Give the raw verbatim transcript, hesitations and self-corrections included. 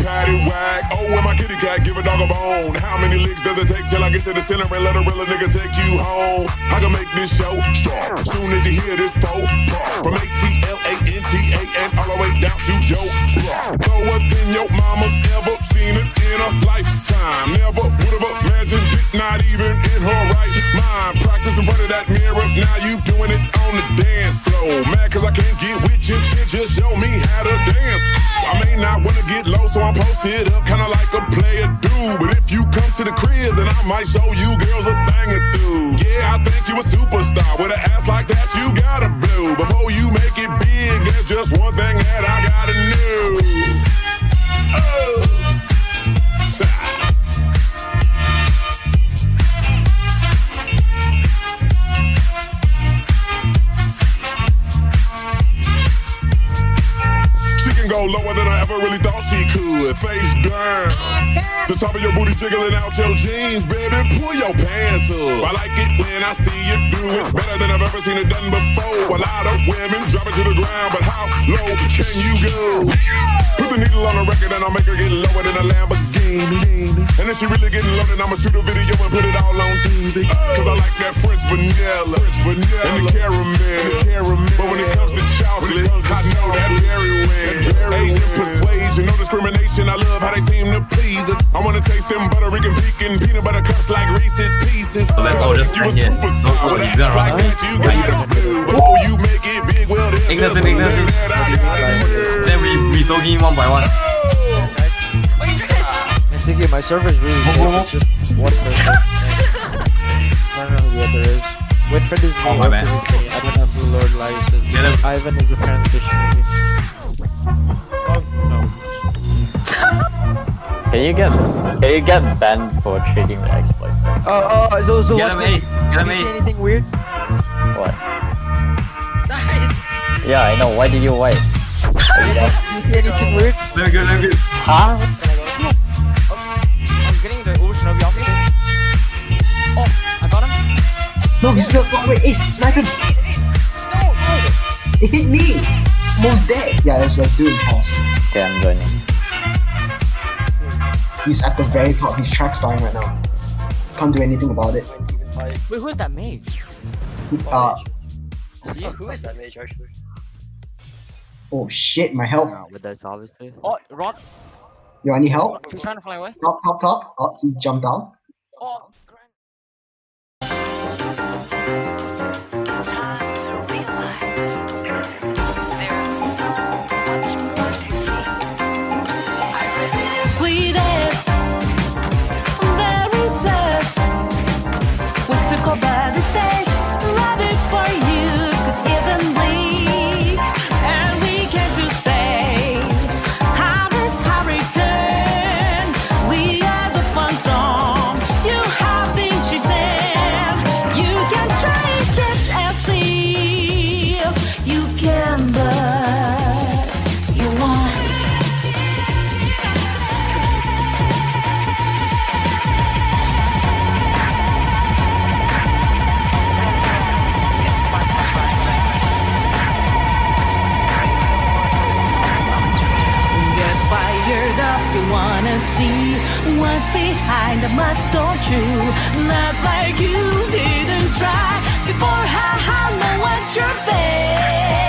patty whack. Oh, when my kitty cat give a dog a bone. How many licks does it take till I get to the center and let a real nigga take you home? I can make this show start soon as you hear this phone. From A T L A N T A and all the way down to yo. Lower than your mama's ever seen it in a lifetime. Never would have imagined it, not even in her right mind. Practice in front of that mirror, now you doing it on the dance floor. Mad cause I can't get with you, shit, just show me how to dance. I may not wanna get low, so I'm posted up, kinda like a player do. But if you come to the crib, then I might show you girls a thing or two. Yeah, I think you a superstar. With an ass like that, you gotta blow. Before you make it big, there's just one thing that I gotta know. Oh. Go lower than I ever really thought she could. Face down, the top of your booty jiggling out your jeans, baby. Pull your pants up. I like it when I see you do it better than I've ever seen it done before. A lot of women drop it to the ground, but how low can you go? Put the needle on the record and I'll make her get lower than a Lamborghini. And if she really getting loaded, I'ma shoot a video and put it all on T V. Cause I like that French vanilla, French vanilla and the caramel. The caramel. But when it comes to chocolate, I know that very well. Asian persuasion, no discrimination. I love how they seem to please us. I wanna taste them butter Rican pecan peanut butter cups like Reese's Pieces. So let's all just you a end it. superstar with an ass like that, you gotta do. Before you make it big, well, there's just one thing that I gotta do. Then we we talking one by one. I think my server's really good. It's just one person. I don't know who the other is. Winfred is Oh, me. my bad. I don't know who Lord Elias is. Get him. Ivan is the friend fish maybe. Oh no. Can you get can you get banned for trading the exploits? Oh oh so so Get what's him, this? Ace. Get him, Did you see Ace. anything weird? What? Nice. Yeah, I know. Why did you wait? Did you see anything weird? Let me go, let me go. Huh? I'm getting the ocean of Yaki. Oh, I got him. No, he's not. Oh, wait, Ace, sniper. No, no. It hit me. Almost dead. Yeah, there's a dude in house. Okay, I'm joining. He's at the very top. He's track starring right now. Can't do anything about it. Wait, who is that mage? He, uh, See? Oh, who is that mage actually? oh shit, my health. No, but that's obviously. Oh, Rod. You want any help? He's trying to fly away. Top, top, top. Oh, he jumped down. Oh, grand. What's behind the mask, don't you? Not like you didn't try before. How, how know what you're face.